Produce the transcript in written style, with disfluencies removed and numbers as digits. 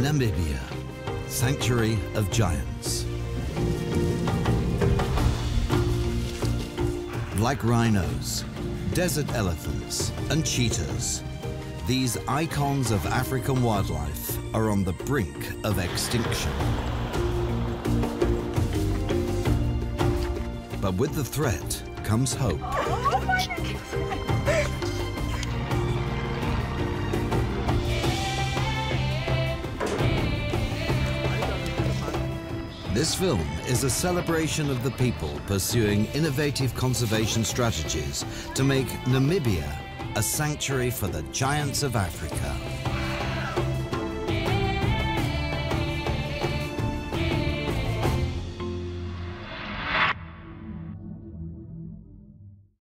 Namibia, Sanctuary of Giants. Like rhinos, desert elephants, and cheetahs, these icons of African wildlife are on the brink of extinction. But with the threat comes hope. This film is a celebration of the people pursuing innovative conservation strategies to make Namibia a sanctuary for the giants of Africa.